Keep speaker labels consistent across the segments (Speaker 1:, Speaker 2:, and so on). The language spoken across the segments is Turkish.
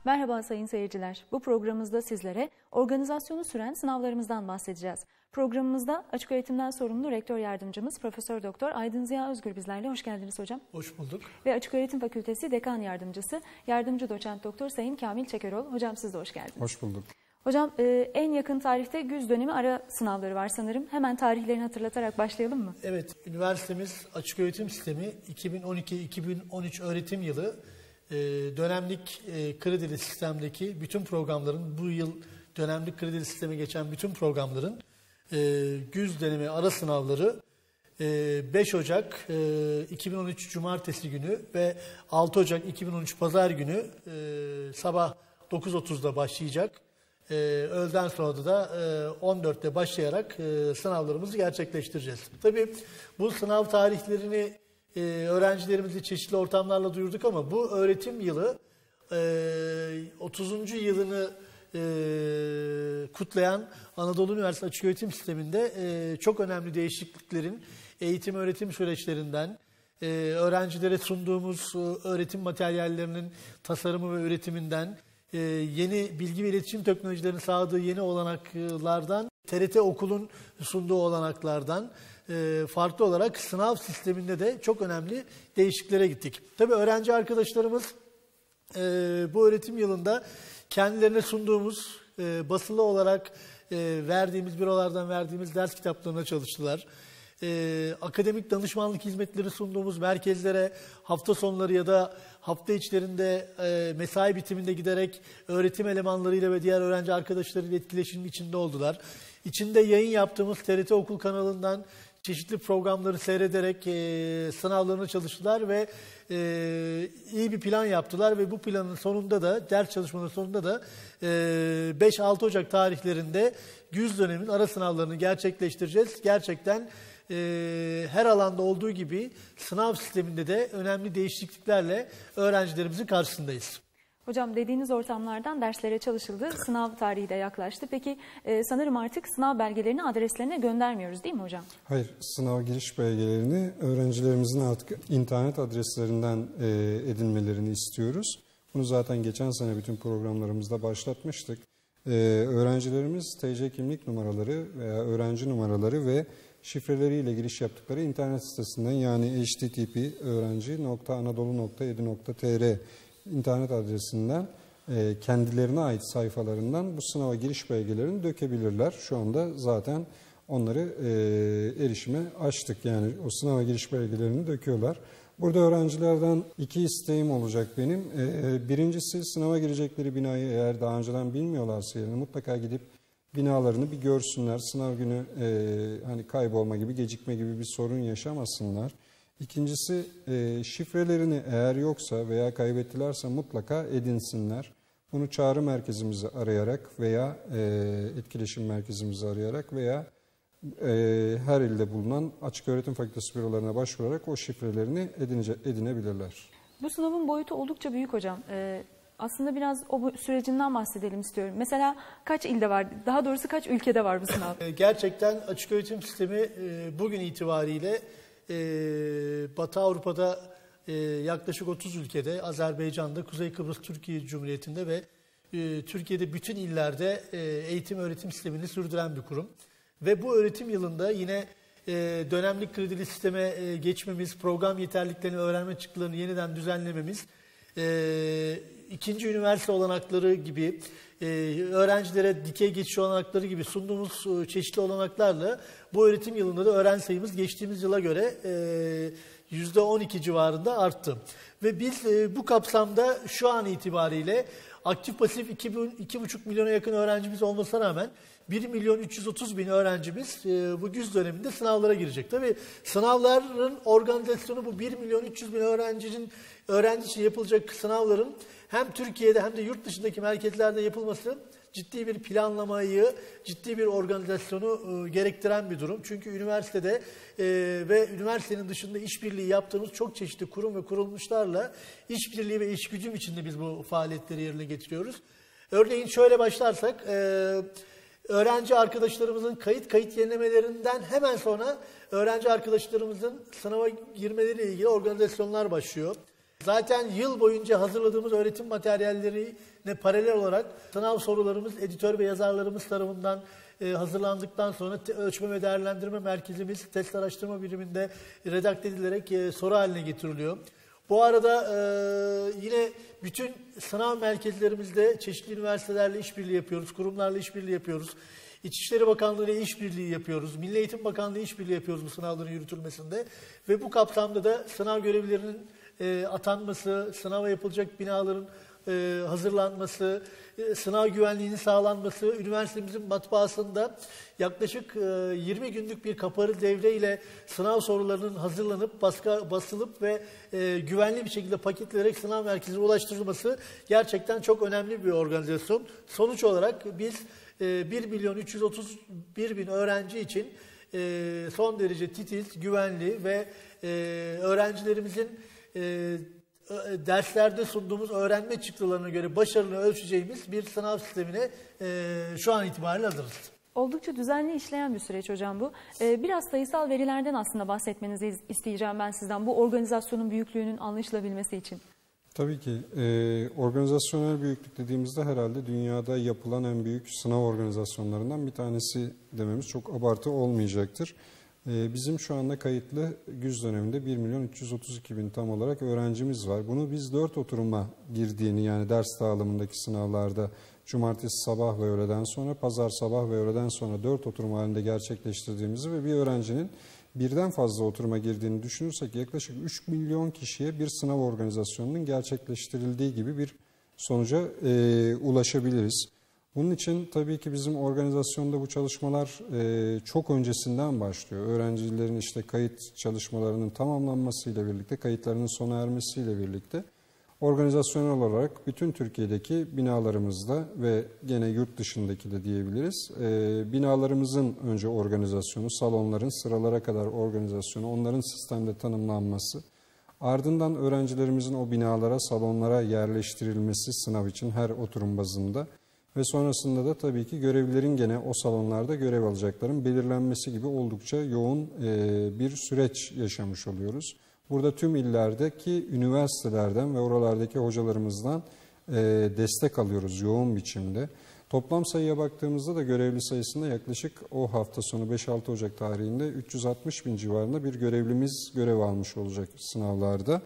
Speaker 1: Merhaba sayın seyirciler. Bu programımızda sizlere organizasyonu süren sınavlarımızdan bahsedeceğiz. Programımızda açık öğretimden sorumlu rektör yardımcımız Profesör Doktor Aydın Ziya Özgür bizlerle. Hoş geldiniz hocam.
Speaker 2: Hoş bulduk.
Speaker 1: Ve Açık Öğretim Fakültesi Dekan Yardımcısı Yardımcı Doçent Doktor Sayın Kamil Çekerol. Hocam siz de hoş geldiniz.
Speaker 3: Hoş bulduk.
Speaker 1: Hocam en yakın tarihte güz dönemi ara sınavları var sanırım. Hemen tarihlerini hatırlatarak başlayalım mı?
Speaker 2: Evet, üniversitemiz açık öğretim sistemi 2012-2013 öğretim yılı dönemlik kredili sistemdeki bütün programların, bu yıl dönemlik kredili sisteme geçen bütün programların güz dönemi ara sınavları 5 Ocak 2013 Cumartesi günü ve 6 Ocak 2013 Pazar günü sabah 9.30'da başlayacak. Öğleden sonra da 14'te başlayarak sınavlarımızı gerçekleştireceğiz. Tabii bu sınav tarihlerini öğrencilerimizi çeşitli ortamlarla duyurduk ama bu öğretim yılı 30. yılını kutlayan Anadolu Üniversitesi Açık Öğretim Sistemi'nde çok önemli değişikliklerin eğitim öğretim süreçlerinden, öğrencilere sunduğumuz öğretim materyallerinin tasarımı ve üretiminden, yeni bilgi ve iletişim teknolojilerinin sağladığı yeni olanaklardan, TRT Okul'un sunduğu olanaklardan farklı olarak sınav sisteminde de çok önemli değişikliklere gittik. Tabii öğrenci arkadaşlarımız bu öğretim yılında kendilerine sunduğumuz basılı olarak verdiğimiz bürolardan verdiğimiz ders kitaplarına çalıştılar. Akademik danışmanlık hizmetleri sunduğumuz merkezlere hafta sonları ya da hafta içlerinde mesai bitiminde giderek öğretim elemanlarıyla ve diğer öğrenci arkadaşlarıyla etkileşim içinde oldular. İçinde yayın yaptığımız TRT Okul kanalından çeşitli programları seyrederek sınavlarına çalıştılar ve iyi bir plan yaptılar ve bu planın sonunda da, ders çalışmanın sonunda da 5-6 Ocak tarihlerinde güz dönemin ara sınavlarını gerçekleştireceğiz. Gerçekten her alanda olduğu gibi sınav sisteminde de önemli değişikliklerle öğrencilerimizin karşısındayız.
Speaker 1: Hocam dediğiniz ortamlardan derslere çalışıldı. Sınav tarihi de yaklaştı. Peki sanırım artık sınav belgelerini adreslerine göndermiyoruz değil mi hocam?
Speaker 3: Hayır, sınav giriş belgelerini öğrencilerimizin artık internet adreslerinden edinmelerini istiyoruz. Bunu zaten geçen sene bütün programlarımızda başlatmıştık. Öğrencilerimiz TC kimlik numaraları veya öğrenci numaraları ve şifreleriyle giriş yaptıkları internet sitesinden, yani http://öğrenci.anadolu.edu.tr internet adresinden kendilerine ait sayfalarından bu sınava giriş belgelerini dökebilirler. Şu anda zaten onları erişime açtık. Yani o sınava giriş belgelerini döküyorlar. Burada öğrencilerden iki isteğim olacak benim. Birincisi, sınava girecekleri binayı eğer daha önceden bilmiyorlarsa yani mutlaka gidip binalarını bir görsünler. Sınav günü hani kaybolma gibi, gecikme gibi bir sorun yaşamasınlar. İkincisi, şifrelerini eğer yoksa veya kaybettilerse mutlaka edinsinler. Bunu çağrı merkezimizi arayarak veya etkileşim merkezimizi arayarak veya her ilde bulunan açık öğretim fakültesi bürolarına başvurarak o şifrelerini edinebilirler.
Speaker 1: Bu sınavın boyutu oldukça büyük hocam. Aslında biraz o sürecinden bahsedelim istiyorum. Mesela kaç ilde var, daha doğrusu kaç ülkede var bu sınav?
Speaker 2: Gerçekten açık öğretim sistemi bugün itibariyle Batı Avrupa'da yaklaşık 30 ülkede, Azerbaycan'da, Kuzey Kıbrıs Türkiye Cumhuriyeti'nde ve Türkiye'de bütün illerde eğitim öğretim sistemini sürdüren bir kurum. Ve bu öğretim yılında yine dönemlik kredili sisteme geçmemiz, program yeterliliklerini, öğrenme çıktılarını yeniden düzenlememiz, ikinci üniversite olanakları gibi, öğrencilere dikey geçiş olanakları gibi sunduğumuz çeşitli olanaklarla bu öğretim yılında da öğrenci sayımız geçtiğimiz yıla göre %12 civarında arttı. Ve biz bu kapsamda şu an itibariyle aktif pasif 2,5 milyona yakın öğrencimiz olmasına rağmen 1.330.000 öğrencimiz bu güz döneminde sınavlara girecek. Tabii sınavların organizasyonu bu 1.300.000 öğrenci için yapılacak sınavların hem Türkiye'de hem de yurt dışındaki merkezlerde yapılması ciddi bir planlamayı, ciddi bir organizasyonu gerektiren bir durum. Çünkü üniversitede ve üniversitenin dışında işbirliği yaptığımız çok çeşitli kurum ve kurulmuşlarla işbirliği ve işgücüm içinde biz bu faaliyetleri yerine getiriyoruz. Örneğin şöyle başlarsak, öğrenci arkadaşlarımızın kayıt yenilemelerinden hemen sonra öğrenci arkadaşlarımızın sınava girmeleriyle ilgili organizasyonlar başlıyor. Zaten yıl boyunca hazırladığımız öğretim materyallerine paralel olarak sınav sorularımız editör ve yazarlarımız tarafından hazırlandıktan sonra ölçme ve değerlendirme merkezimiz test araştırma biriminde redakte edilerek soru haline getiriliyor. Bu arada yine bütün sınav merkezlerimizde çeşitli üniversitelerle işbirliği yapıyoruz, kurumlarla işbirliği yapıyoruz. İçişleri Bakanlığı ile işbirliği yapıyoruz, Milli Eğitim Bakanlığı ile işbirliği yapıyoruz bu sınavların yürütülmesinde. Ve bu kapsamda da sınav görevlilerinin atanması, sınava yapılacak binaların hazırlanması, sınav güvenliğinin sağlanması, üniversitemizin matbaasında yaklaşık 20 günlük bir kapalı devreyle sınav sorularının hazırlanıp basılıp ve güvenli bir şekilde paketlenerek sınav merkezine ulaştırılması gerçekten çok önemli bir organizasyon. Sonuç olarak biz 1.331.000 öğrenci için son derece titiz, güvenli ve öğrencilerimizin derslerde sunduğumuz öğrenme çıktılarına göre başarını ölçeceğimiz bir sınav sistemine şu an itibariyle hazırız.
Speaker 1: Oldukça düzenli işleyen bir süreç hocam bu. Biraz sayısal verilerden aslında bahsetmenizi isteyeceğim ben sizden bu organizasyonun büyüklüğünün anlaşılabilmesi için.
Speaker 3: Tabii ki organizasyonel büyüklük dediğimizde herhalde dünyada yapılan en büyük sınav organizasyonlarından bir tanesi dememiz çok abartı olmayacaktır. Bizim şu anda kayıtlı güz döneminde 1.332.000 tam olarak öğrencimiz var. Bunu biz 4 oturuma girdiğini, yani ders dağılımındaki sınavlarda cumartesi sabah ve öğleden sonra, pazar sabah ve öğleden sonra 4 oturum halinde gerçekleştirdiğimizi ve bir öğrencinin birden fazla oturuma girdiğini düşünürsek yaklaşık 3 milyon kişiye bir sınav organizasyonunun gerçekleştirildiği gibi bir sonuca ulaşabiliriz. Bunun için tabii ki bizim organizasyonda bu çalışmalar çok öncesinden başlıyor. Öğrencilerin işte kayıt çalışmalarının tamamlanmasıyla birlikte, kayıtlarının sona ermesiyle birlikte organizasyonel olarak bütün Türkiye'deki binalarımızda ve gene yurt dışındaki de diyebiliriz. Binalarımızın önce organizasyonu, salonların sıralara kadar organizasyonu, onların sistemde tanımlanması, ardından öğrencilerimizin o binalara, salonlara yerleştirilmesi sınav için her oturum bazında ve sonrasında da tabii ki görevlilerin gene o salonlarda görev alacakların belirlenmesi gibi oldukça yoğun bir süreç yaşamış oluyoruz. Burada tüm illerdeki üniversitelerden ve oralardaki hocalarımızdan destek alıyoruz yoğun biçimde. Toplam sayıya baktığımızda da görevli sayısında yaklaşık o hafta sonu 5-6 Ocak tarihinde 360.000 civarında bir görevlimiz görev almış olacak sınavlarda.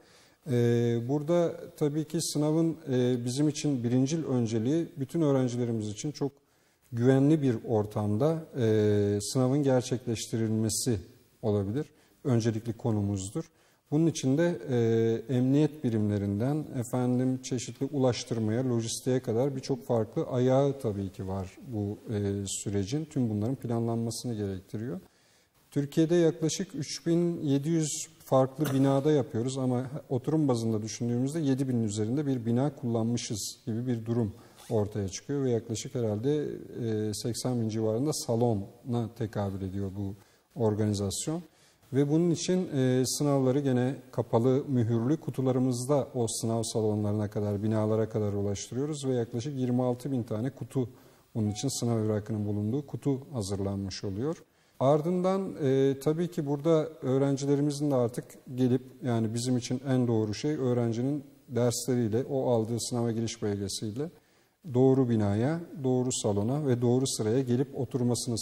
Speaker 3: Burada tabii ki sınavın bizim için birincil önceliği bütün öğrencilerimiz için çok güvenli bir ortamda sınavın gerçekleştirilmesi olabilir. Öncelikli konumuzdur. Bunun için de emniyet birimlerinden çeşitli ulaştırmaya, lojistiğe kadar birçok farklı ayağı tabii ki var bu sürecin. Tüm bunların planlanmasını gerektiriyor. Türkiye'de yaklaşık 3700 farklı binada yapıyoruz ama oturum bazında düşündüğümüzde 7000'in üzerinde bir bina kullanmışız gibi bir durum ortaya çıkıyor ve yaklaşık herhalde 80.000 civarında salona tekabül ediyor bu organizasyon. Ve bunun için sınavları gene kapalı mühürlü kutularımızda o sınav salonlarına kadar, binalara kadar ulaştırıyoruz ve yaklaşık 26.000 tane kutu, bunun için sınav evrakının bulunduğu kutu hazırlanmış oluyor. Ardından tabii ki burada öğrencilerimizin de artık gelip, yani bizim için en doğru şey öğrencinin dersleriyle, o aldığı sınava giriş belgesiyle doğru binaya, doğru salona ve doğru sıraya gelip oturmasını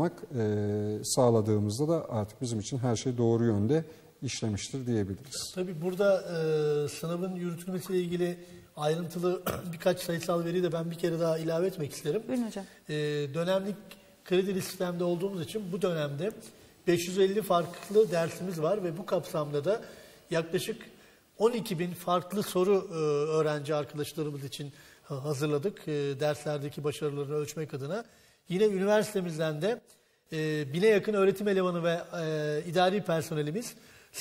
Speaker 3: sağladığımızda da artık bizim için her şey doğru yönde işlemiştir diyebiliriz.
Speaker 2: Tabii burada sınavın yürütülmesiyle ilgili ayrıntılı birkaç sayısal veriyi de ben bir kere daha ilave etmek isterim.
Speaker 1: Buyurun hocam.
Speaker 2: Dönemlik kredili sistemde olduğumuz için bu dönemde 550 farklı dersimiz var ve bu kapsamda da yaklaşık 12.000 farklı soru öğrenci arkadaşlarımız için hazırladık derslerdeki başarılarını ölçmek adına. Yine üniversitemizden de 1000'e yakın öğretim elemanı ve idari personelimiz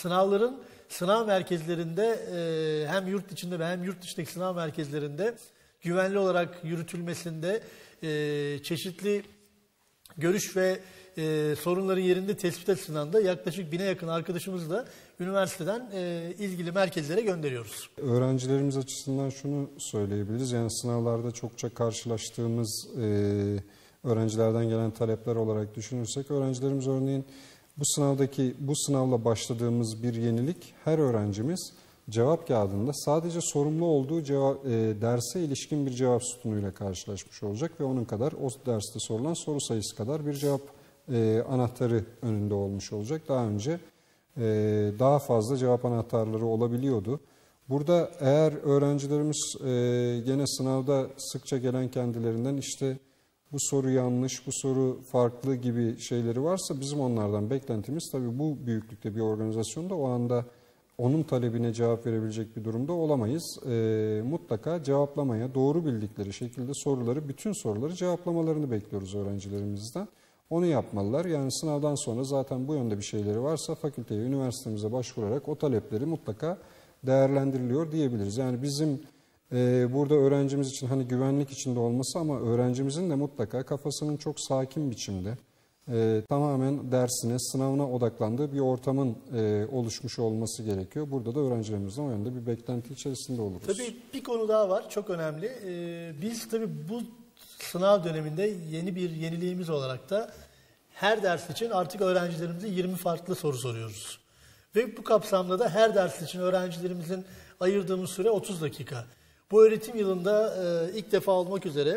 Speaker 2: sınav merkezlerinde hem yurt içinde ve hem yurt dışındaki sınav merkezlerinde güvenli olarak yürütülmesinde çeşitli görüş ve sorunların yerinde tespit açısından da yaklaşık 1000'e yakın arkadaşımızı da üniversiteden ilgili merkezlere gönderiyoruz.
Speaker 3: Öğrencilerimiz açısından şunu söyleyebiliriz. Yani sınavlarda çokça karşılaştığımız öğrencilerden gelen talepler olarak düşünürsek, öğrencilerimiz örneğin bu sınavla başladığımız bir yenilik, her öğrencimiz cevap kağıdında sadece sorumlu olduğu derse ilişkin bir cevap sütunuyla karşılaşmış olacak ve onun kadar o derste sorulan soru sayısı kadar bir cevap anahtarı önünde olmuş olacak. Daha önce daha fazla cevap anahtarları olabiliyordu. Burada eğer öğrencilerimiz gene sınavda sıkça gelen kendilerinden işte bu soru yanlış, bu soru farklı gibi şeyleri varsa bizim onlardan beklentimiz tabii bu büyüklükte bir organizasyonda o anda onun talebine cevap verebilecek bir durumda olamayız. Mutlaka cevaplamaya, doğru bildikleri şekilde bütün soruları cevaplamalarını bekliyoruz öğrencilerimizden. Onu yapmalılar. Yani sınavdan sonra zaten bu yönde bir şeyleri varsa fakülteye, üniversitemize başvurarak o talepleri mutlaka değerlendiriliyor diyebiliriz. Yani bizim burada öğrencimiz için hani güvenlik içinde olması ama öğrencimizin de mutlaka kafasının çok sakin biçimde tamamen dersine, sınavına odaklandığı bir ortamın oluşmuş olması gerekiyor. Burada da öğrencilerimizden o yönde bir beklenti içerisinde oluruz.
Speaker 2: Tabii bir konu daha var, çok önemli. Biz tabii bu sınav döneminde yeni bir yeniliğimiz olarak da her ders için artık öğrencilerimize 20 farklı soru soruyoruz. Ve bu kapsamda da her ders için öğrencilerimizin ayırdığımız süre 30 dakika. Bu öğretim yılında ilk defa olmak üzere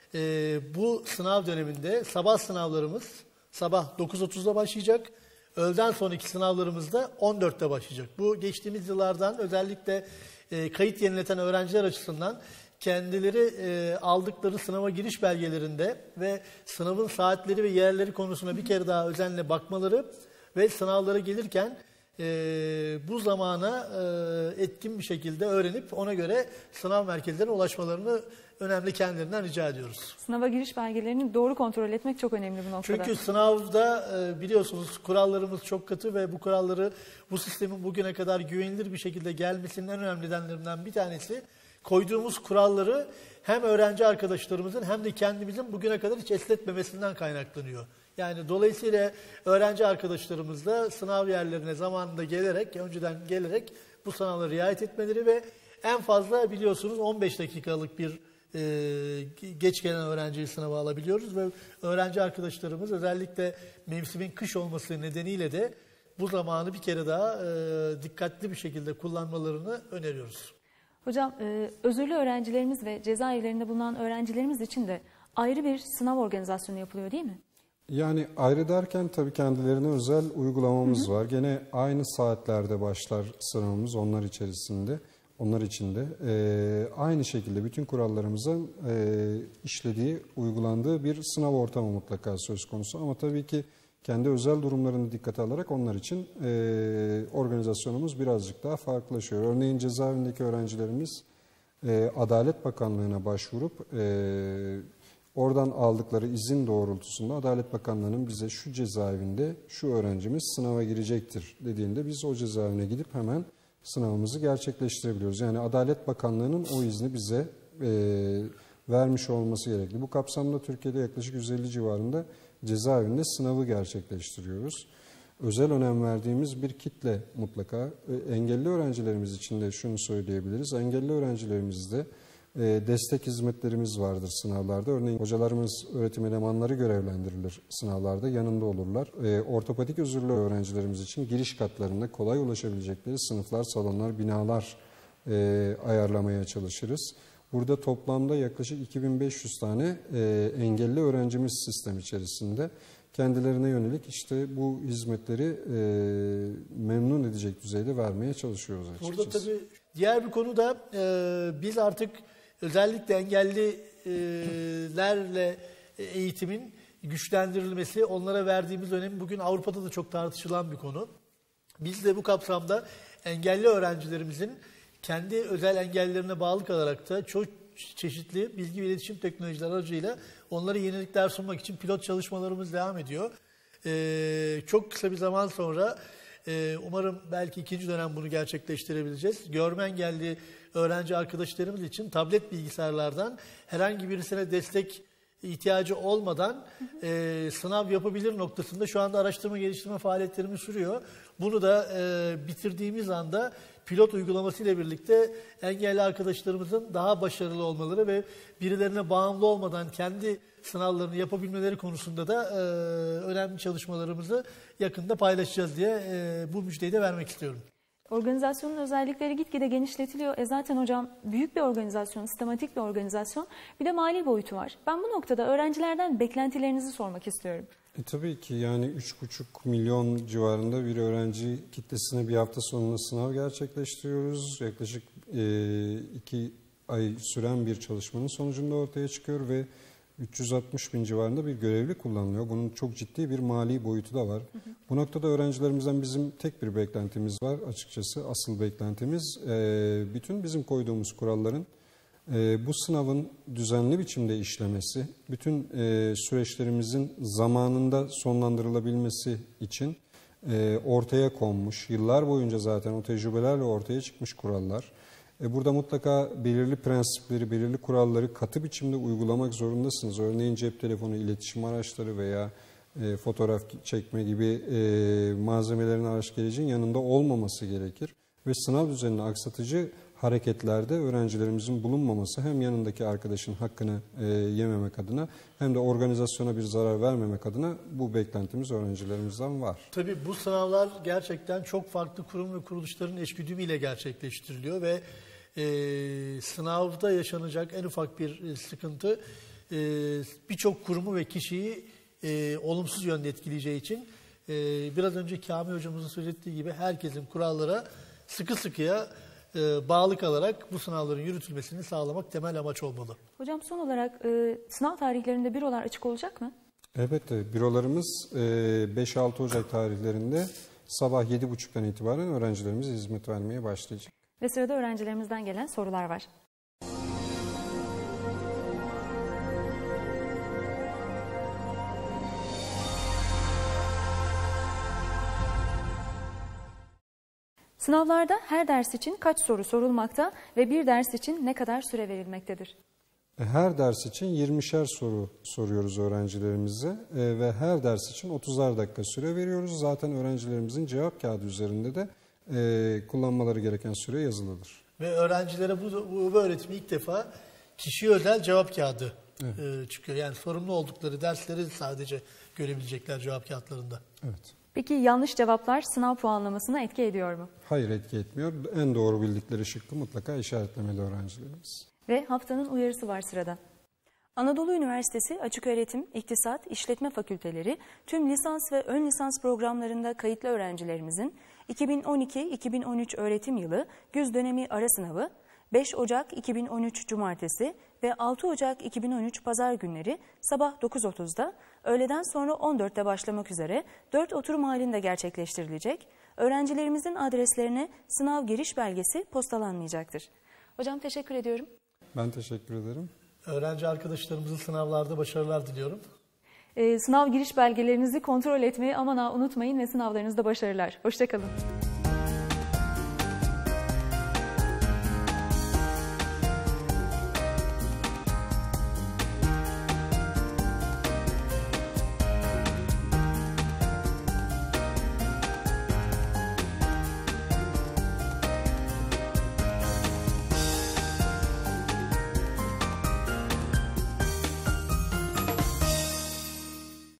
Speaker 2: bu sınav döneminde sabah sınavlarımız sabah 9.30'da başlayacak. Öğleden sonraki sınavlarımız da 14'te başlayacak. Bu geçtiğimiz yıllardan özellikle kayıt yenileten öğrenciler açısından kendileri aldıkları sınava giriş belgelerinde ve sınavın saatleri ve yerleri konusuna bir kere daha özenle bakmaları ve sınavlara gelirken bu zamana etkin bir şekilde öğrenip ona göre sınav merkezlerine ulaşmalarını önemli kendilerinden rica ediyoruz.
Speaker 1: Sınava giriş belgelerini doğru kontrol etmek çok önemli bu noktada.
Speaker 2: Çünkü sınavda biliyorsunuz kurallarımız çok katı ve bu kuralları bu sistemin bugüne kadar güvenilir bir şekilde gelmesinin en önemli nedenlerinden bir tanesi koyduğumuz kuralları hem öğrenci arkadaşlarımızın hem de kendimizin bugüne kadar hiç esnetmemesinden kaynaklanıyor. Yani dolayısıyla öğrenci arkadaşlarımız da sınav yerlerine zamanında önceden gelerek bu sınavlara riayet etmeleri ve en fazla biliyorsunuz 15 dakikalık bir geç gelen öğrenciyi sınava alabiliyoruz ve öğrenci arkadaşlarımız özellikle mevsimin kış olması nedeniyle de bu zamanı bir kere daha dikkatli bir şekilde kullanmalarını öneriyoruz.
Speaker 1: Hocam, özürlü öğrencilerimiz ve cezaevlerinde bulunan öğrencilerimiz için de ayrı bir sınav organizasyonu yapılıyor değil mi?
Speaker 3: Yani ayrı derken tabii kendilerine özel uygulamamız var. Gene aynı saatlerde başlar sınavımız onlar içinde. Aynı şekilde bütün kurallarımızın işlediği, uygulandığı bir sınav ortamı mutlaka söz konusu. Ama tabii ki kendi özel durumlarını dikkate alarak onlar için organizasyonumuz birazcık daha farklılaşıyor. Örneğin cezaevindeki öğrencilerimiz Adalet Bakanlığı'na başvurup oradan aldıkları izin doğrultusunda Adalet Bakanlığı'nın bize şu cezaevinde şu öğrencimiz sınava girecektir dediğinde biz o cezaevine gidip hemen sınavımızı gerçekleştirebiliyoruz. Yani Adalet Bakanlığı'nın o izni bize vermiş olması gerekli. Bu kapsamda Türkiye'de yaklaşık 150 civarında cezaevinde sınavı gerçekleştiriyoruz. Özel önem verdiğimiz bir kitle mutlaka. Engelli öğrencilerimiz için de şunu söyleyebiliriz. Engelli öğrencilerimizde destek hizmetlerimiz vardır sınavlarda. Örneğin hocalarımız, öğretim elemanları görevlendirilir sınavlarda, yanında olurlar. Ortopedik özürlü öğrencilerimiz için giriş katlarında kolay ulaşabilecekleri sınıflar, salonlar, binalar ayarlamaya çalışırız. Burada toplamda yaklaşık 2500 tane engelli öğrencimiz sistem içerisinde. Kendilerine yönelik işte bu hizmetleri memnun edecek düzeyde vermeye çalışıyoruz açıkçası.
Speaker 2: Burada tabii diğer bir konu da biz artık özellikle engellilerle eğitimin güçlendirilmesi, onlara verdiğimiz önem bugün Avrupa'da da çok tartışılan bir konu. Biz de bu kapsamda engelli öğrencilerimizin kendi özel engellerine bağlı kalarak da çok çeşitli bilgi ve iletişim teknolojileri aracıyla onlara yenilikler sunmak için pilot çalışmalarımız devam ediyor. Çok kısa bir zaman sonra umarım belki ikinci dönem bunu gerçekleştirebileceğiz. Görme engelli öğrenci arkadaşlarımız için tablet bilgisayarlardan herhangi birisine destek ihtiyacı olmadan sınav yapabilir noktasında şu anda araştırma geliştirme faaliyetlerimiz sürüyor. Bunu da bitirdiğimiz anda pilot uygulamasıyla birlikte engelli arkadaşlarımızın daha başarılı olmaları ve birilerine bağımlı olmadan kendi sınavlarını yapabilmeleri konusunda da önemli çalışmalarımızı yakında paylaşacağız diye bu müjdeyi de vermek istiyorum.
Speaker 1: Organizasyonun özellikleri gitgide genişletiliyor. Zaten hocam büyük bir organizasyon, sistematik bir organizasyon. Bir de mali boyutu var. Ben bu noktada öğrencilerden beklentilerinizi sormak istiyorum.
Speaker 3: Tabii ki yani 3,5 milyon civarında bir öğrenci kitlesine bir hafta sonunda sınav gerçekleştiriyoruz. Yaklaşık 2 ay süren bir çalışmanın sonucunda ortaya çıkıyor ve 360 bin civarında bir görevli kullanılıyor. Bunun çok ciddi bir mali boyutu da var. Bu noktada öğrencilerimizden bizim tek bir beklentimiz var açıkçası. Asıl beklentimiz bütün bizim koyduğumuz kuralların bu sınavın düzenli biçimde işlemesi, bütün süreçlerimizin zamanında sonlandırılabilmesi için ortaya konmuş, yıllar boyunca zaten o tecrübelerle ortaya çıkmış kurallar. Burada mutlaka belirli prensipleri, belirli kuralları katı biçimde uygulamak zorundasınız. Örneğin cep telefonu, iletişim araçları veya fotoğraf çekme gibi malzemelerin araç gerecin yanında olmaması gerekir. Ve sınav düzenini aksatıcı hareketlerde öğrencilerimizin bulunmaması hem yanındaki arkadaşın hakkını yememek adına hem de organizasyona bir zarar vermemek adına bu beklentimiz öğrencilerimizden var.
Speaker 2: Tabii bu sınavlar gerçekten çok farklı kurum ve kuruluşların eşgüdümüyle gerçekleştiriliyor ve sınavda yaşanacak en ufak bir sıkıntı birçok kurumu ve kişiyi olumsuz yönde etkileyeceği için biraz önce Kamil hocamızın söylediği gibi herkesin kurallara sıkı sıkıya bağlı kalarak bu sınavların yürütülmesini sağlamak temel amaç olmalı.
Speaker 1: Hocam son olarak sınav tarihlerinde bürolar açık olacak mı?
Speaker 3: Elbette. Bürolarımız 5-6 Ocak tarihlerinde sabah 7.30'dan itibaren öğrencilerimize hizmet vermeye başlayacak.
Speaker 1: Ve sırada öğrencilerimizden gelen sorular var. Sınavlarda her ders için kaç soru sorulmakta ve bir ders için ne kadar süre verilmektedir?
Speaker 3: Her ders için 20'şer soru soruyoruz öğrencilerimize ve her ders için 30'ar dakika süre veriyoruz. Zaten öğrencilerimizin cevap kağıdı üzerinde de kullanmaları gereken süre yazılıdır.
Speaker 2: Ve öğrencilere bu öğretimi ilk defa kişiye özel cevap kağıdı çıkıyor. Yani sorumlu oldukları dersleri sadece görebilecekler cevap kağıtlarında.
Speaker 3: Evet.
Speaker 1: Peki yanlış cevaplar sınav puanlamasına etki ediyor mu?
Speaker 3: Hayır, etki etmiyor. En doğru bildikleri şıkkı mutlaka işaretlemeli öğrencilerimiz.
Speaker 1: Ve haftanın uyarısı var sırada. Anadolu Üniversitesi Açıköğretim, İktisat, İşletme Fakülteleri tüm lisans ve ön lisans programlarında kayıtlı öğrencilerimizin 2012-2013 öğretim yılı güz dönemi ara sınavı 5 Ocak 2013 Cumartesi ve 6 Ocak 2013 Pazar günleri sabah 9.30'da, öğleden sonra 14'te başlamak üzere 4 oturum halinde gerçekleştirilecek. Öğrencilerimizin adreslerine sınav giriş belgesi postalanmayacaktır. Hocam teşekkür ediyorum.
Speaker 3: Ben teşekkür ederim.
Speaker 2: Öğrenci arkadaşlarımızın sınavlarda başarılar diliyorum.
Speaker 1: Sınav giriş belgelerinizi kontrol etmeyi aman ha unutmayın ve sınavlarınızda başarılar. Hoşça kalın.